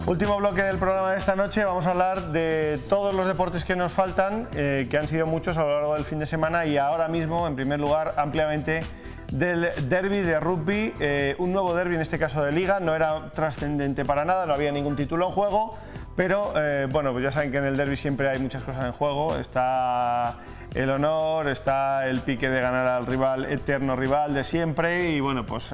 Último bloque del programa de esta noche. Vamos a hablar de todos los deportes que nos faltan, que han sido muchos a lo largo del fin de semana, y ahora mismo, en primer lugar, ampliamente del derbi de rugby, un nuevo derbi, en este caso de liga. No era trascendente para nada, no había ningún título en juego, pero bueno, pues ya saben que en el derbi siempre hay muchas cosas en juego. Está el honor, está el pique de ganar al rival, eterno rival de siempre, y bueno, pues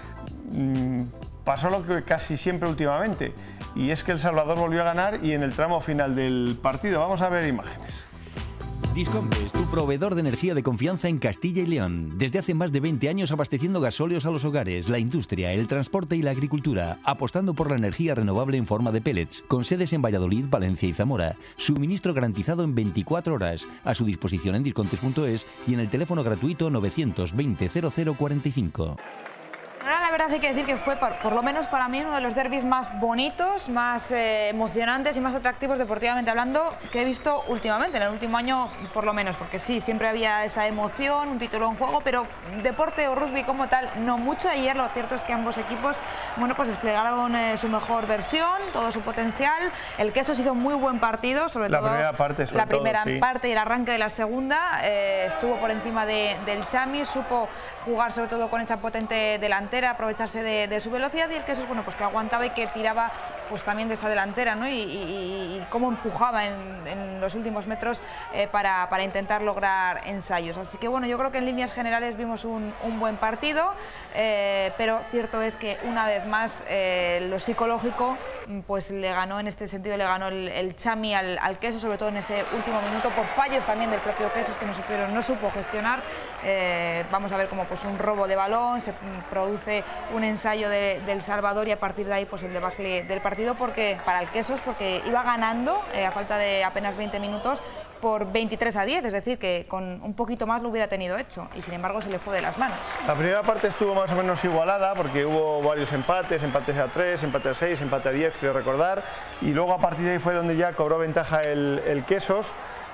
pasó lo que casi siempre últimamente, y es que El Salvador volvió a ganar, y en el tramo final del partido. Vamos a ver imágenes. Discombes es tu proveedor de energía de confianza en Castilla y León. Desde hace más de 20 años abasteciendo gasóleos a los hogares, la industria, el transporte y la agricultura, apostando por la energía renovable en forma de pellets, con sedes en Valladolid, Valencia y Zamora. Suministro garantizado en 24 horas. A su disposición en discontes.es y en el teléfono gratuito 920 0045. Ahora la verdad hay que decir que fue, por lo menos para mí, uno de los derbis más bonitos, más emocionantes y más atractivos deportivamente hablando que he visto últimamente, en el último año por lo menos, porque sí, siempre había esa emoción, un título en juego, pero deporte o rugby como tal, no mucho. Ayer lo cierto es que ambos equipos, bueno, pues desplegaron su mejor versión, todo su potencial. El Quesos hizo muy buen partido, sobre todo la primera parte y el arranque de la segunda, estuvo por encima del Chami, supo jugar sobre todo con esa potente delantera, aprovecharse de su velocidad, y el Quesos, bueno, pues que aguantaba y que tiraba pues también de esa delantera, ¿no? Y cómo empujaba en los últimos metros para intentar lograr ensayos. Así que bueno, yo creo que en líneas generales vimos un buen partido, pero cierto es que una vez más lo psicológico pues le ganó, en este sentido le ganó el Chami al Quesos, sobre todo en ese último minuto, por fallos también del propio Quesos, que no supo gestionar. Vamos a ver cómo pues un robo de balón, se produce un ensayo del Salvador, y a partir de ahí pues el debacle del partido para el Quesos, porque iba ganando a falta de apenas 20 minutos por 23-10, es decir, que con un poquito más lo hubiera tenido hecho, y sin embargo se le fue de las manos. La primera parte estuvo más o menos igualada, porque hubo varios empates a 3, empate a 6, empate a 10, creo recordar, y luego a partir de ahí fue donde ya cobró ventaja el Quesos,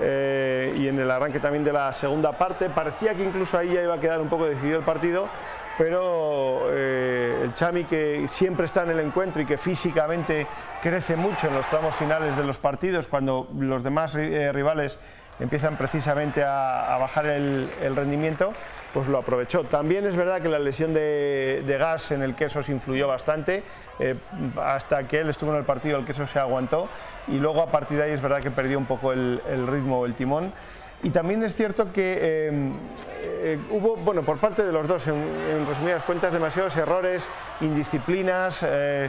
y en el arranque también de la segunda parte parecía que incluso ahí ya iba a quedar un poco decidido el partido, pero el Chami, que siempre está en el encuentro y que físicamente crece mucho en los tramos finales de los partidos, cuando los demás rivales empiezan precisamente a bajar el rendimiento, pues lo aprovechó. También es verdad que la lesión de Gas en el Quesos influyó bastante, hasta que él estuvo en el partido el Quesos se aguantó, y luego a partir de ahí es verdad que perdió un poco el ritmo, el timón. Y también es cierto que hubo, bueno, por parte de los dos, en resumidas cuentas, demasiados errores, indisciplinas,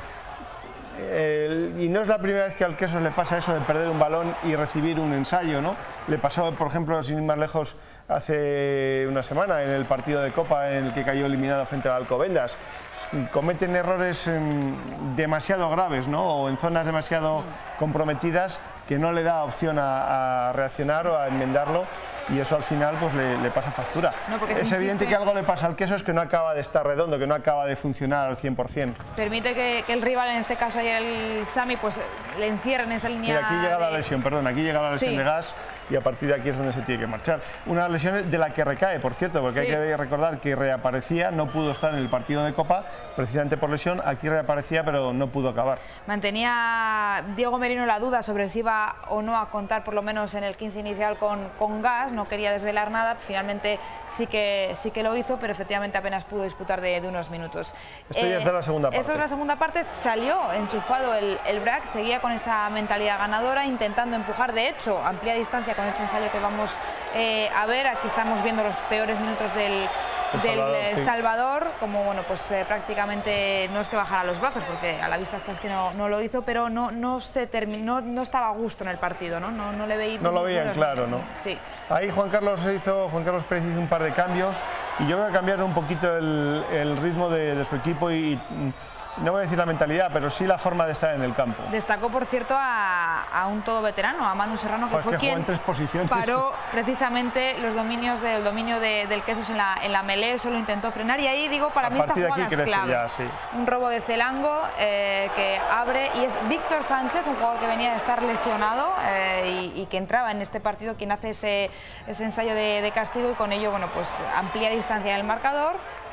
y no es la primera vez que al Quesos le pasa eso de perder un balón y recibir un ensayo, ¿no? Le pasó, por ejemplo, sin ir más lejos, hace una semana en el partido de Copa en el que cayó eliminado frente al Alcobendas. Cometen errores demasiado graves, ¿no? O en zonas demasiado comprometidas, que no le da opción a reaccionar o a enmendarlo, y eso al final pues le pasa factura. No, es evidente que algo le pasa al Quesos, que no acaba de estar redondo, que no acaba de funcionar al 100%. Permite que el rival, en este caso y el Chami, pues le encierren esa línea. Y aquí llega la lesión, perdón, aquí llega la lesión de Gas, y a partir de aquí es donde se tiene que marchar. Una lesión de la que recae, por cierto, porque hay que recordar que reaparecía, no pudo estar en el partido de Copa, precisamente por lesión. Aquí reaparecía, pero no pudo acabar. Mantenía Diego Merino la duda sobre si iba o no a contar, por lo menos en el 15 inicial, con Gas. No quería desvelar nada, finalmente sí que lo hizo, pero efectivamente apenas pudo disputar de unos minutos. Esto ya es de la segunda parte. Eso es la segunda parte, salió enchufado el BRAC, seguía con esa mentalidad ganadora, intentando empujar. De hecho, amplia distancia con este ensayo que vamos a ver. Aquí estamos viendo los peores minutos del Salvador, como bueno, pues prácticamente no es que bajara los brazos, porque a la vista está es que no lo hizo, pero no estaba a gusto en el partido, no le veía. No lo veían claro, ¿no? Sí. Ahí Juan Carlos Pérez hizo un par de cambios, y yo voy a cambiar un poquito el ritmo de su equipo, y no voy a decir la mentalidad, pero sí la forma de estar en el campo. Destacó, por cierto, a un todo veterano, a Manu Serrano, que fue quien paró precisamente el dominio del Quesos en la melee, eso lo intentó frenar, y ahí digo, para mí esta jugada es clave. Ya, sí. Un robo de Celango que abre, y es Víctor Sánchez, un jugador que venía de estar lesionado y que entraba en este partido, quien hace ese ensayo de castigo, y con ello, bueno, pues amplía distancia en el marcador.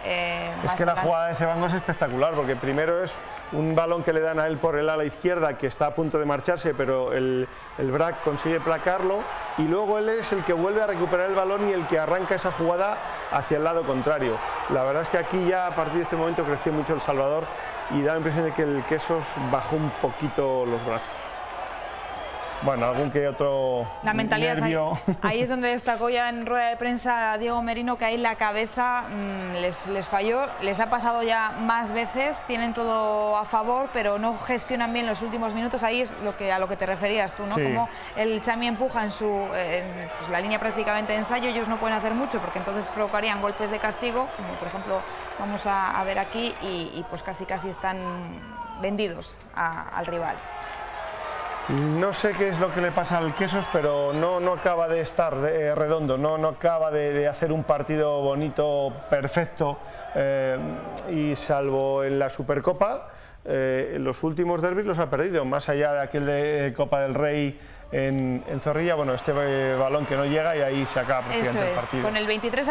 Es que la jugada de Cebango es espectacular, porque primero es un balón que le dan a él por el ala izquierda, que está a punto de marcharse, pero el Brac consigue placarlo, y luego él es el que vuelve a recuperar el balón y el que arranca esa jugada hacia el lado contrario. La verdad es que aquí ya a partir de este momento creció mucho El Salvador y da la impresión de que el Quesos bajó un poquito los brazos. Bueno, algún que otro la mentalidad nervio. Ahí es donde destacó ya en rueda de prensa Diego Merino, que ahí la cabeza les falló, les ha pasado ya más veces, tienen todo a favor, pero no gestionan bien los últimos minutos. Ahí es a lo que te referías tú, ¿no? Sí. Como el Chami empuja en pues la línea prácticamente de ensayo, ellos no pueden hacer mucho porque entonces provocarían golpes de castigo, como por ejemplo vamos a ver aquí, y pues casi están vendidos al rival. No sé qué es lo que le pasa al Quesos, pero no acaba de estar redondo, no acaba de hacer un partido bonito, perfecto, y salvo en la Supercopa, los últimos derbis los ha perdido, más allá de aquel de Copa del Rey en Zorrilla, bueno, este balón que no llega y ahí se acaba prácticamente el partido. Con el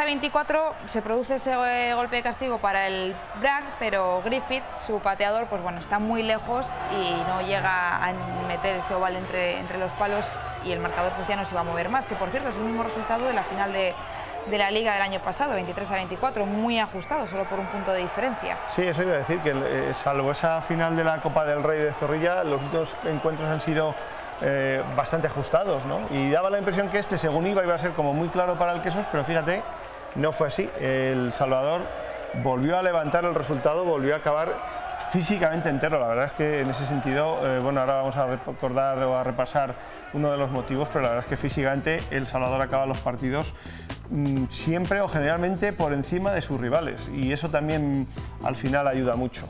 23-24 se produce ese golpe de castigo para el Brac, pero Griffiths, su pateador, pues bueno, está muy lejos y no llega a meter ese oval entre los palos, y el marcador pues ya no se va a mover más, que por cierto es el mismo resultado de la final de la Liga del año pasado, 23-24, muy ajustado, solo por un punto de diferencia. Sí, eso iba a decir, que salvo esa final de la Copa del Rey de Zorrilla, los últimos encuentros han sido bastante ajustados, ¿no? Y daba la impresión que según iba a ser como muy claro para el Quesos, pero fíjate, no fue así. El Salvador volvió a levantar el resultado, volvió a acabar físicamente entero. La verdad es que en ese sentido, bueno, ahora vamos a recordar o a repasar uno de los motivos, pero la verdad es que físicamente El Salvador acaba los partidos siempre o generalmente por encima de sus rivales, y eso también al final ayuda mucho.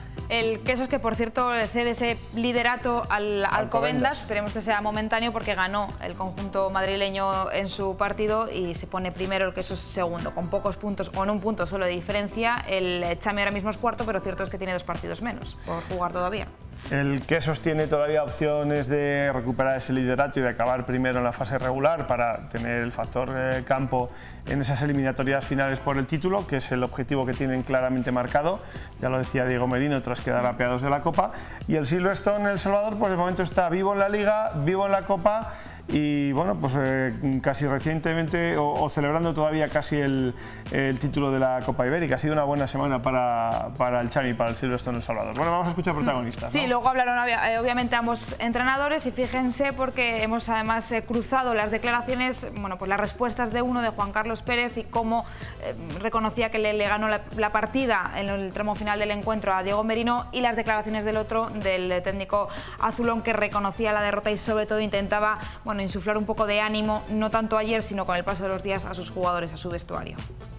El Quesos, que por cierto le cede ese liderato al Alcobendas, esperemos que sea momentáneo, porque ganó el conjunto madrileño en su partido y se pone primero, el Quesos segundo, con pocos puntos, con un punto solo de diferencia. El Chami ahora mismo es cuarto, pero cierto es que tiene 2 partidos menos por jugar todavía. El Quesos tiene todavía opciones de recuperar ese liderato y de acabar primero en la fase regular para tener el factor campo en esas eliminatorias finales por el título, que es el objetivo que tienen claramente marcado. Ya lo decía Diego Merino, tras quedar apeados de la Copa. Y el Silverstone, El Salvador, pues de momento está vivo en la Liga, vivo en la Copa, y bueno, pues casi recientemente o celebrando todavía casi el título de la Copa Ibérica. Ha sido una buena semana para el Chami, para el Silverstone El Salvador. Bueno, vamos a escuchar protagonistas, ¿no? Sí, luego hablaron obviamente ambos entrenadores, y fíjense porque hemos además cruzado las declaraciones, bueno, pues las respuestas de uno, de Juan Carlos Pérez, y cómo reconocía que le ganó la partida en el tramo final del encuentro a Diego Merino, y las declaraciones del otro, del técnico azulón, que reconocía la derrota y sobre todo intentaba, bueno, insuflar un poco de ánimo, no tanto ayer, sino con el paso de los días, a sus jugadores, a su vestuario.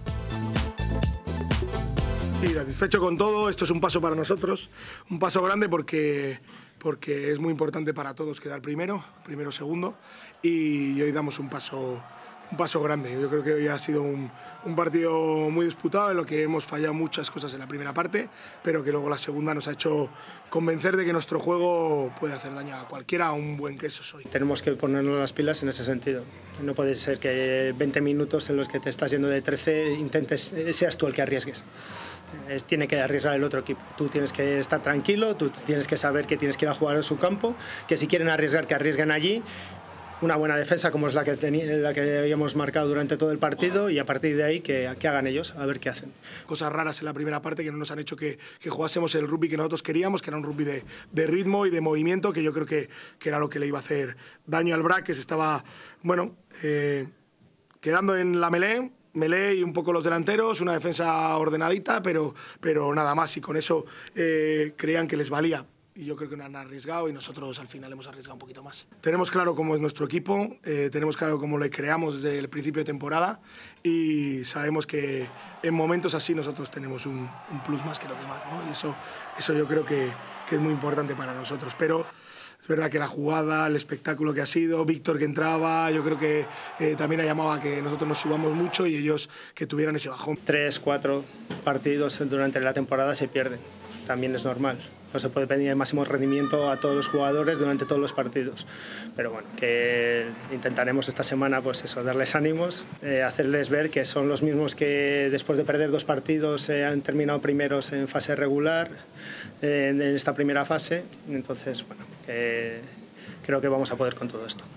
Sí, satisfecho con todo. Esto es un paso para nosotros, un paso grande porque es muy importante para todos quedar primero, segundo, y hoy damos un paso grande. Yo creo que hoy ha sido un partido muy disputado, en lo que hemos fallado muchas cosas en la primera parte, pero que luego la segunda nos ha hecho convencer de que nuestro juego puede hacer daño a cualquiera, a un buen Quesos hoy. Tenemos que ponernos las pilas en ese sentido. No puede ser que 20 minutos en los que te estás yendo de 13 seas tú el que arriesgues. Tiene que arriesgar el otro equipo. Tú tienes que estar tranquilo, tú tienes que saber que tienes que ir a jugar en su campo, que si quieren arriesgar, que arriesguen allí. Una buena defensa como es la que habíamos marcado durante todo el partido, y a partir de ahí que hagan ellos, a ver qué hacen. Cosas raras en la primera parte que no nos han hecho que jugásemos el rugby que nosotros queríamos, que era un rugby de ritmo y de movimiento, que yo creo que era lo que le iba a hacer daño al Brac, que se estaba, bueno, quedando en la melee y un poco los delanteros, una defensa ordenadita, pero nada más, y con eso creían que les valía. Y yo creo que no han arriesgado, y nosotros al final hemos arriesgado un poquito más. Tenemos claro cómo es nuestro equipo, tenemos claro cómo le creamos desde el principio de temporada, y sabemos que en momentos así nosotros tenemos un plus más que los demás, ¿no? Y eso yo creo que es muy importante para nosotros. Pero es verdad que la jugada, el espectáculo que ha sido, Víctor que entraba, yo creo que también ha llamado a que nosotros nos subamos mucho y ellos que tuvieran ese bajón. 3, 4 partidos durante la temporada se pierden, también es normal. no se puede pedir el máximo rendimiento a todos los jugadores durante todos los partidos. Pero bueno, que intentaremos esta semana pues eso, darles ánimos, hacerles ver que son los mismos que después de perder 2 partidos han terminado primeros en fase regular, en esta primera fase. Entonces, bueno, creo que vamos a poder con todo esto.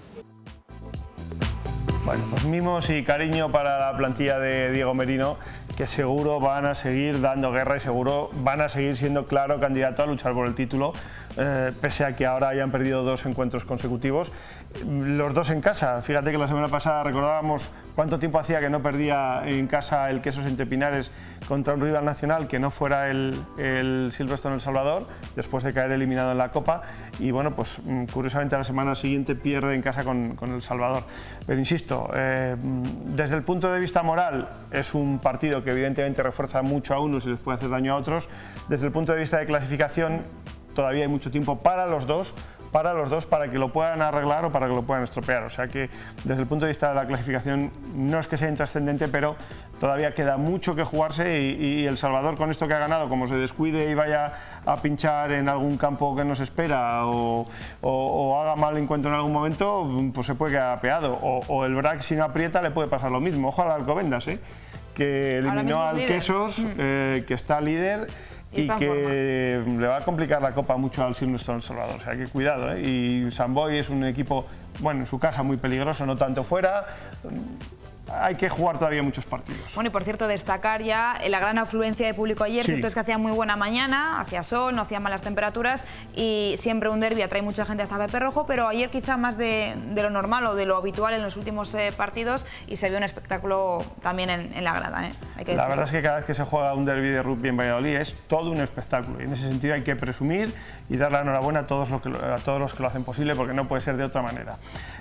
Bueno, pues mimos y cariño para la plantilla de Diego Merino, que seguro van a seguir dando guerra y seguro van a seguir siendo claro candidato a luchar por el título, pese a que ahora hayan perdido 2 encuentros consecutivos, los 2 en casa. Fíjate que la semana pasada recordábamos cuánto tiempo hacía que no perdía en casa el Quesos Entre Pinares contra un rival nacional que no fuera el Silverstone El Salvador, después de caer eliminado en la Copa, y bueno, pues curiosamente a la semana siguiente pierde en casa con El Salvador. Pero insisto, desde el punto de vista moral es un partido que evidentemente refuerza mucho a unos y les puede hacer daño a otros. Desde el punto de vista de clasificación todavía hay mucho tiempo para los dos para que lo puedan arreglar o para que lo puedan estropear. O sea que desde el punto de vista de la clasificación no es que sea intrascendente, pero todavía queda mucho que jugarse y El Salvador, con esto que ha ganado, como se descuide y vaya a pinchar en algún campo que nos espera o haga mal encuentro en algún momento, pues se puede quedar apeado. O el BRAC, si no aprieta, le puede pasar lo mismo. Ojo al Alcobendas, que eliminó al Quesos, que está líder, y que le va a complicar la Copa mucho al Silverstone El Salvador. O sea que cuidado, Y Sant Boi es un equipo, bueno, en su casa muy peligroso, no tanto fuera. Hay que jugar todavía muchos partidos. Bueno, y por cierto, destacar ya la gran afluencia de público ayer. Sí. Cierto es que hacía muy buena mañana, hacía sol, no hacían malas temperaturas y siempre un derbi atrae mucha gente hasta Pepe Rojo, pero ayer quizá más de lo normal o de lo habitual en los últimos partidos, y se vio un espectáculo también en la grada. La verdad es que cada vez que se juega un derbi de rugby en Valladolid es todo un espectáculo, y en ese sentido hay que presumir y dar la enhorabuena a todos los que lo hacen posible, porque no puede ser de otra manera.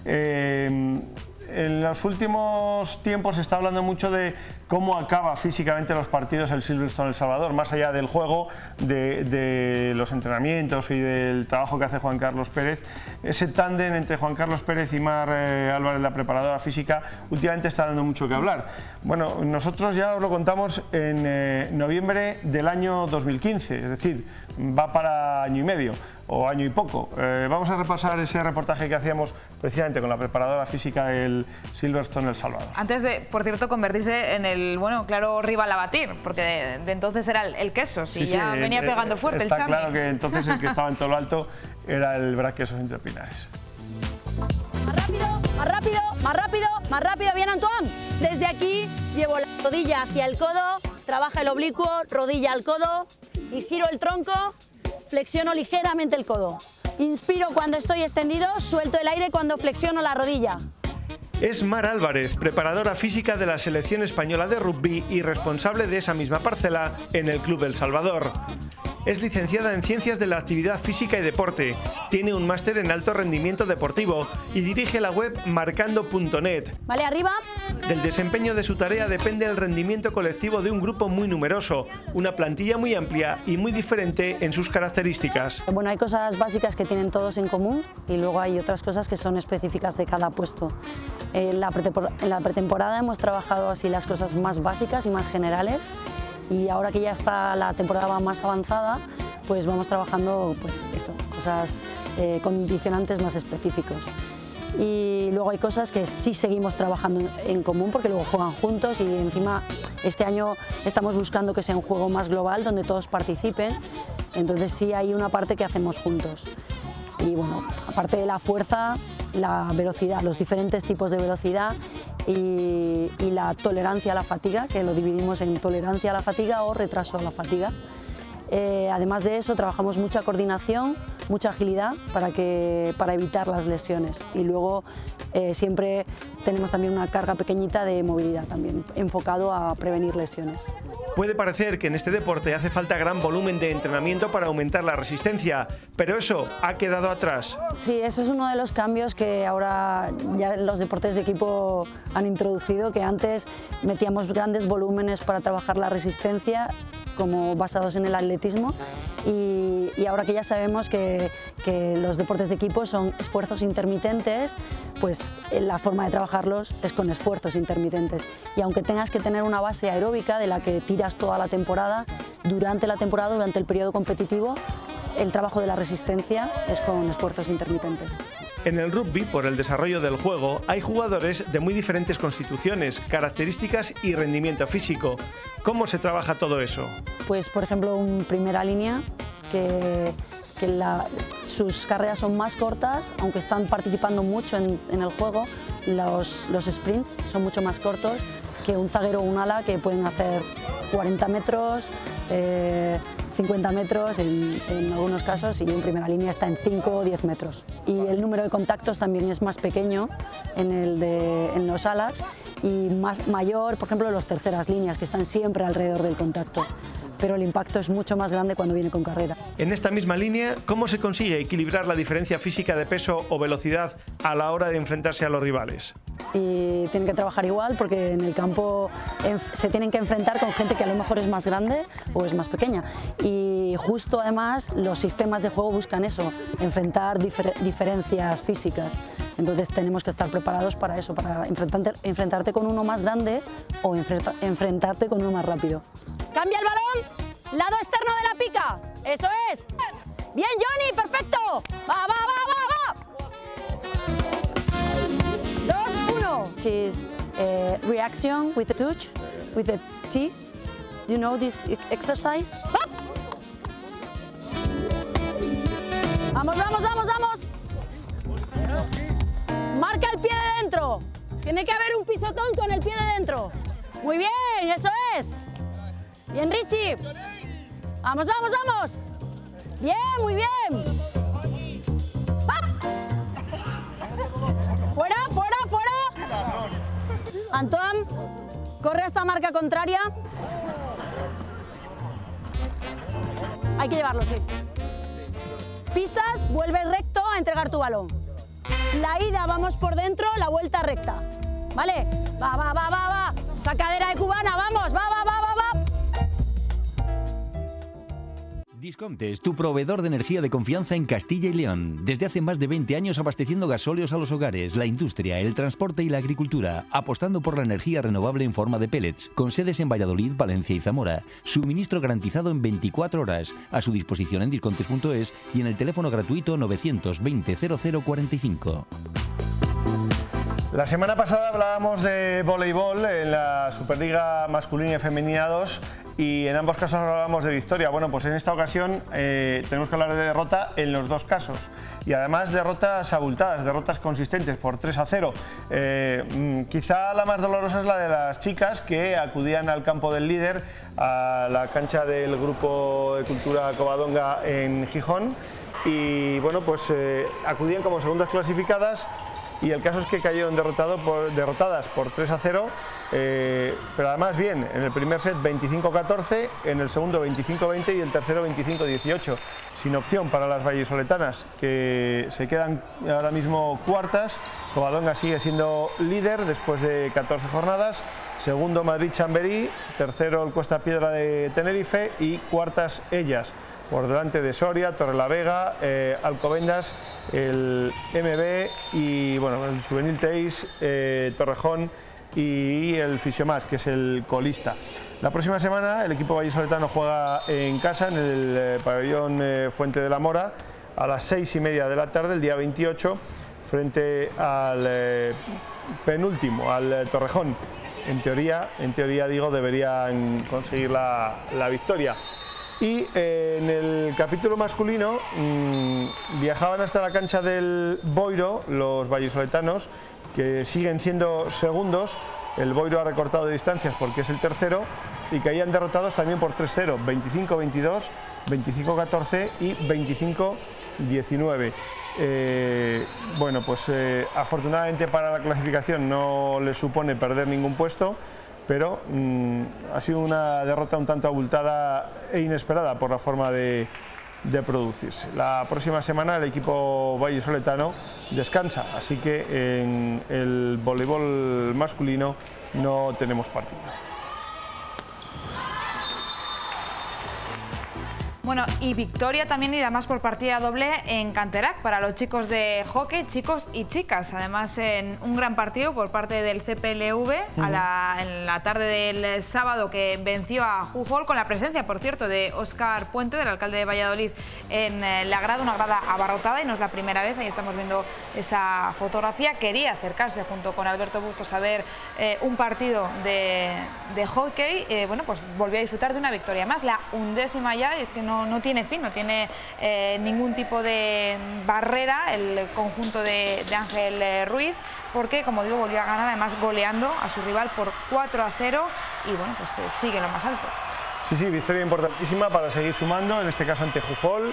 En los últimos tiempos se está hablando mucho de cómo acaba físicamente los partidos el Silverstone El Salvador, más allá del juego, de los entrenamientos y del trabajo que hace Juan Carlos Pérez. Ese tándem entre Juan Carlos Pérez y Mar Álvarez, la preparadora física, últimamente está dando mucho que hablar. Bueno, nosotros ya os lo contamos en noviembre del año 2015, es decir, va para año y medio o año y poco. Vamos a repasar ese reportaje que hacíamos precisamente con la preparadora física del Silverstone El Salvador. Antes de, por cierto, convertirse en el, bueno, claro, rival a batir, porque de entonces era el Quesos y ya venía pegando fuerte el Chami. Está claro que entonces el que estaba en todo lo alto era el BRAC Quesos Entre Pinares. Más rápido, más rápido, más rápido, más rápido, bien Antoine. Desde aquí llevo la rodilla hacia el codo, trabaja el oblicuo, rodilla al codo y giro el tronco, flexiono ligeramente el codo. Inspiro cuando estoy extendido, suelto el aire cuando flexiono la rodilla. Es Mar Álvarez, preparadora física de la selección española de rugby y responsable de esa misma parcela en el Club El Salvador. Es licenciada en Ciencias de la Actividad Física y Deporte, tiene un máster en Alto Rendimiento Deportivo y dirige la web marcando.net. Vale, arriba. Del desempeño de su tarea depende el rendimiento colectivo de un grupo muy numeroso, una plantilla muy amplia y muy diferente en sus características. Bueno, hay cosas básicas que tienen todos en común y luego hay otras cosas que son específicas de cada puesto. En la pretemporada hemos trabajado así las cosas más básicas y más generales, y ahora que ya está la temporada más avanzada, pues vamos trabajando pues eso, cosas condicionantes más específicos. Y luego hay cosas que sí seguimos trabajando en común porque luego juegan juntos, y encima este año estamos buscando que sea un juego más global donde todos participen, entonces sí hay una parte que hacemos juntos. Y bueno, aparte de la fuerza, la velocidad, los diferentes tipos de velocidad y la tolerancia a la fatiga, que lo dividimos en tolerancia a la fatiga o retraso a la fatiga. Además de eso, trabajamos mucha coordinación, mucha agilidad para evitar las lesiones, y luego siempre tenemos también una carga pequeñita de movilidad también, enfocado a prevenir lesiones. Puede parecer que en este deporte hace falta gran volumen de entrenamiento para aumentar la resistencia, pero eso ha quedado atrás. Sí, eso es uno de los cambios que ahora ya los deportes de equipo han introducido, que antes metíamos grandes volúmenes para trabajar la resistencia, como basados en el atletismo, y ahora que ya sabemos que los deportes de equipo son esfuerzos intermitentes, pues la forma de trabajarlos es con esfuerzos intermitentes, y aunque tengas que tener una base aeróbica de la que tiras toda la temporada, durante el periodo competitivo el trabajo de la resistencia es con esfuerzos intermitentes. En el rugby, por el desarrollo del juego, hay jugadores de muy diferentes constituciones, características y rendimiento físico. ¿Cómo se trabaja todo eso? Pues, por ejemplo, un primera línea que sus carreras son más cortas, aunque están participando mucho en el juego, los sprints son mucho más cortos que un zaguero o un ala que pueden hacer 40 metros, 50 metros en algunos casos, y en primera línea está en 5 o 10 metros. Y el número de contactos también es más pequeño en los alas y mayor, por ejemplo, en las terceras líneas, que están siempre alrededor del contacto. Pero el impacto es mucho más grande cuando viene con carrera. En esta misma línea, ¿cómo se consigue equilibrar la diferencia física de peso o velocidad a la hora de enfrentarse a los rivales? Y tienen que trabajar igual, porque en el campo se tienen que enfrentar con gente que a lo mejor es más grande o es más pequeña. Y justo además los sistemas de juego buscan eso, enfrentar diferencias físicas. Entonces tenemos que estar preparados para eso, para enfrentarte con uno más grande o enfrentarte con uno más rápido. ¡Cambia el balón! ¡Lado externo de la pica! ¡Eso es! ¡Bien, Johnny! ¡Perfecto! ¡Va, va, va, va, va! 2-1. It is reaction with the touch, with the T. Do you know this exercise? ¡Hop! ¡Vamos, vamos, vamos, vamos! ¡Marca el pie de dentro! Tiene que haber un pisotón con el pie de dentro. ¡Muy bien! ¡Eso es! Bien, Richie. Vamos, vamos, vamos. Bien, muy bien. ¡Ah! Fuera, fuera, fuera. Antoine, corre hasta marca contraria. Hay que llevarlo, sí. Pisas, vuelves recto a entregar tu balón. La ida vamos por dentro, la vuelta recta. ¿Vale? Va, va, va, va, va. Sacadera de cubana, vamos, va, va, va, va, va. Discomptes, tu proveedor de energía de confianza en Castilla y León. Desde hace más de 20 años abasteciendo gasóleos a los hogares, la industria, el transporte y la agricultura, apostando por la energía renovable en forma de pellets, con sedes en Valladolid, Valencia y Zamora. Suministro garantizado en 24 horas. A su disposición en discomptes.es y en el teléfono gratuito 920 0045. La semana pasada hablábamos de voleibol en la Superliga masculina y femenina 2 y en ambos casos hablábamos de victoria. Bueno, pues en esta ocasión tenemos que hablar de derrota en los dos casos y además derrotas abultadas, derrotas consistentes por 3-0. Quizá la más dolorosa es la de las chicas que acudían al campo del líder, a la cancha del Grupo de Cultura Covadonga en Gijón y bueno, pues acudían como segundas clasificadas. Y el caso es que cayeron derrotadas por 3-0, pero además bien, en el primer set 25-14, en el segundo 25-20 y el tercero 25-18, sin opción para las vallisoletanas, que se quedan ahora mismo cuartas. Covadonga sigue siendo líder después de 14 jornadas, segundo Madrid Chamberí, tercero el Cuesta Piedra de Tenerife y cuartas ellas, por delante de Soria, Torrelavega, Alcobendas, el MB y bueno, el Juvenil Teis, Torrejón y el Fisiomás, que es el colista. La próxima semana el equipo vallisoletano juega en casa, en el pabellón Fuente de la Mora, a las 6:30 de la tarde, el día 28, frente al penúltimo, al Torrejón. En teoría digo, deberían conseguir la victoria. Y en el capítulo masculino viajaban hasta la cancha del Boiro los vallisoletanos, que siguen siendo segundos. El Boiro ha recortado distancias porque es el tercero y caían derrotados también por 3-0, 25-22, 25-14 y 25-19. Bueno, pues afortunadamente para la clasificación no les supone perder ningún puesto, pero ha sido una derrota un tanto abultada e inesperada por la forma de producirse. La próxima semana el equipo vallisoletano descansa, así que en el voleibol masculino no tenemos partido. Bueno, y victoria también y además por partida doble en Canterac para los chicos de hockey, chicos y chicas. Además, en un gran partido por parte del CPLV en la tarde del sábado, que venció a Jujol con la presencia, por cierto, de Óscar Puente, del alcalde de Valladolid, en la grada, una grada abarrotada, y no es la primera vez. Ahí estamos viendo esa fotografía. Quería acercarse junto con Alberto Bustos a ver un partido de hockey. Bueno, pues volvió a disfrutar de una victoria más, la 11ª ya, y es que no tiene fin, no tiene ningún tipo de barrera el conjunto de Ángel Ruiz, porque, como digo, volvió a ganar, además goleando a su rival por 4-0, y bueno, pues sigue lo más alto. Sí, victoria importantísima para seguir sumando, en este caso ante Jujol.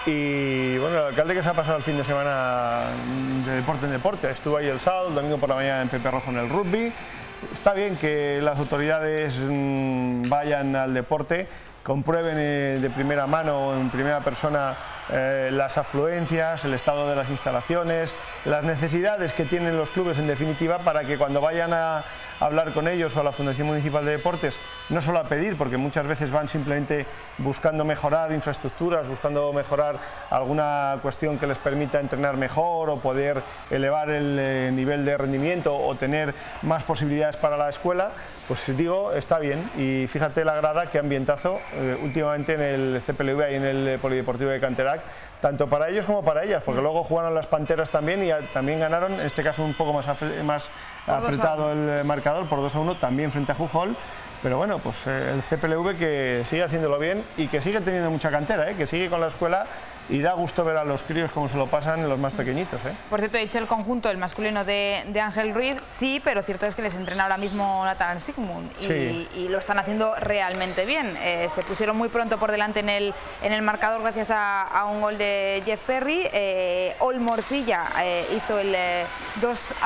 Y bueno, el alcalde que se ha pasado el fin de semana de deporte en deporte, estuvo ahí el sábado, el domingo por la mañana en Pepe Rojo en el rugby. Está bien que las autoridades vayan al deporte, comprueben de primera mano, en primera persona, las afluencias, el estado de las instalaciones, las necesidades que tienen los clubes, en definitiva, para que cuando vayan a hablar con ellos o a la Fundación Municipal de Deportes, no solo a pedir, porque muchas veces van simplemente buscando mejorar infraestructuras, buscando mejorar alguna cuestión que les permita entrenar mejor o poder elevar el nivel de rendimiento o tener más posibilidades para la escuela, pues digo, está bien. Y fíjate la grada, qué ambientazo últimamente en el CPLV y en el Polideportivo de Canterac, tanto para ellos como para ellas, porque luego jugaron las Panteras también y también ganaron, en este caso un poco más apretado el marcador, por 2-1, también frente a Jujol. Pero bueno, pues el CPLV que sigue haciéndolo bien y que sigue teniendo mucha cantera, que sigue con la escuela, y da gusto ver a los críos cómo se lo pasan, los más pequeñitos. Por cierto, he dicho el conjunto, el masculino de Ángel Ruiz, sí, pero cierto es que les entrena ahora mismo Nathan Sigmund y lo están haciendo realmente bien. Se pusieron muy pronto por delante en el marcador gracias a un gol de Jeff Perry. Ol Morcilla hizo el 2-0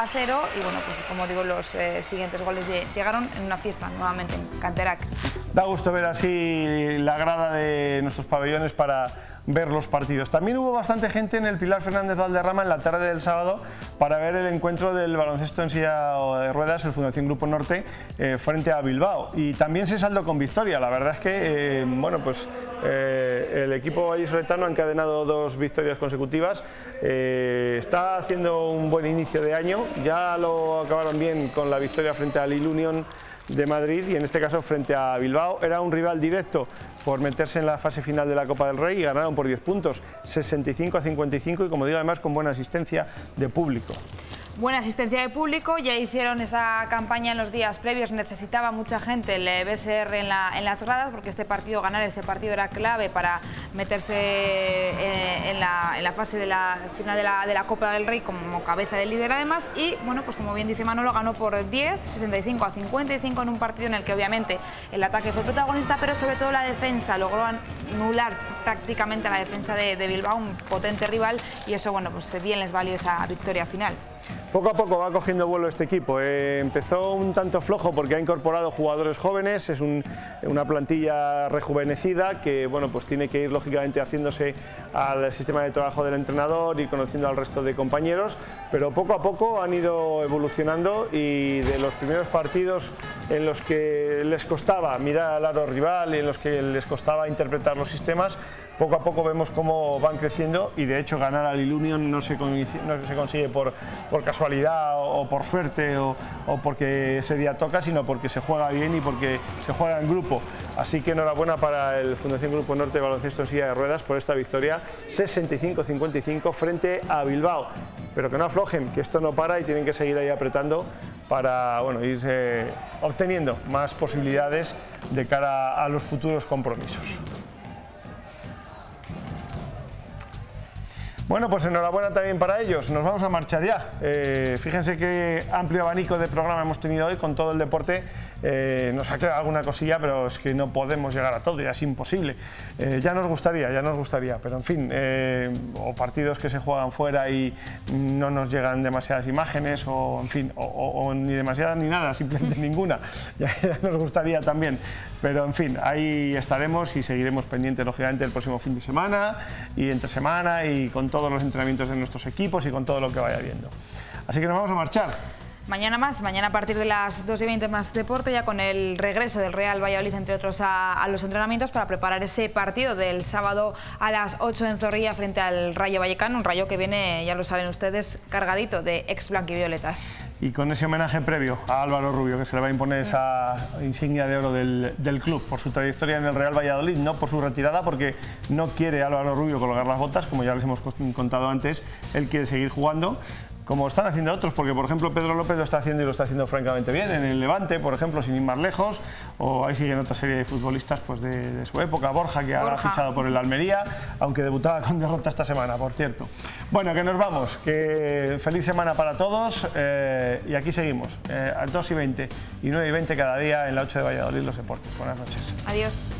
y bueno, pues como digo, los siguientes goles llegaron en una fiesta nuevamente en Canterac. Da gusto ver así la grada de nuestros pabellones para ver los partidos. También hubo bastante gente en el Pilar Fernández Valderrama en la tarde del sábado para ver el encuentro del baloncesto en silla de ruedas, el Fundación Grupo Norte, frente a Bilbao. Y también se saldó con victoria. La verdad es que bueno, pues el equipo vallisoletano ha encadenado 2 victorias consecutivas. Está haciendo un buen inicio de año. Ya lo acabaron bien con la victoria frente al Lille Union de Madrid, y en este caso frente a Bilbao. Era un rival directo por meterse en la fase final de la Copa del Rey y ganaron por 10 puntos, 65-55, y como digo, además con buena asistencia de público. Buena asistencia de público, ya hicieron esa campaña en los días previos, necesitaba mucha gente el BSR en las gradas, porque ganar este partido era clave para meterse en la fase de la final de la Copa del Rey como cabeza de líder además. Y bueno, pues como bien dice Manolo, ganó por 10, 65-55 en un partido en el que obviamente el ataque fue protagonista, pero sobre todo la defensa logró anular prácticamente a la defensa de Bilbao, un potente rival, y eso, bueno, pues bien les valió esa victoria final. Poco a poco va cogiendo vuelo este equipo. Empezó un tanto flojo porque ha incorporado jugadores jóvenes, es una plantilla rejuvenecida que bueno, pues tiene que ir lógicamente haciéndose al sistema de trabajo del entrenador y conociendo al resto de compañeros, pero poco a poco han ido evolucionando, y de los primeros partidos en los que les costaba mirar al aro rival y en los que les costaba interpretar los sistemas, poco a poco vemos cómo van creciendo, y de hecho ganar al Lille Union no se consigue por casualidad o por suerte o porque ese día toca, sino porque se juega bien y porque se juega en grupo. Así que enhorabuena para el Fundación Grupo Norte de Baloncesto en Silla de Ruedas por esta victoria 65-55 frente a Bilbao. Pero que no aflojen, que esto no para y tienen que seguir ahí apretando para bueno, irse obteniendo más posibilidades de cara a los futuros compromisos. Bueno, pues enhorabuena también para ellos. Nos vamos a marchar ya. Fíjense qué amplio abanico de programa hemos tenido hoy con todo el deporte. Nos ha quedado alguna cosilla, pero es que no podemos llegar a todo, ya es imposible. Ya nos gustaría, pero en fin, o partidos que se juegan fuera y no nos llegan demasiadas imágenes, o en fin, o ni demasiadas ni nada, simplemente ninguna. Ya nos gustaría también. Pero en fin, ahí estaremos y seguiremos pendientes, lógicamente, el próximo fin de semana y entre semana, y con todos los entrenamientos de nuestros equipos y con todo lo que vaya viendo. Así que nos vamos a marchar. Mañana más, mañana a partir de las 2:20 más deporte, ya con el regreso del Real Valladolid, entre otros, a los entrenamientos para preparar ese partido del sábado a las 8 en Zorrilla frente al Rayo Vallecano, un Rayo que viene, ya lo saben ustedes, cargadito de ex blanquivioletas. Y con ese homenaje previo a Álvaro Rubio, que se le va a imponer esa insignia de oro del club por su trayectoria en el Real Valladolid, no por su retirada, porque no quiere Álvaro Rubio colgar las botas, como ya les hemos contado antes, él quiere seguir jugando, como están haciendo otros, porque por ejemplo Pedro López lo está haciendo y lo está haciendo francamente bien en el Levante, por ejemplo, sin ir más lejos, o ahí siguen otra serie de futbolistas pues de su época, Borja, que ahora ha fichado por el Almería, aunque debutaba con derrota esta semana, por cierto. Bueno, que nos vamos, que feliz semana para todos, y aquí seguimos, a 2:20 y 9:20 cada día en la 8 de Valladolid, los deportes. Buenas noches. Adiós.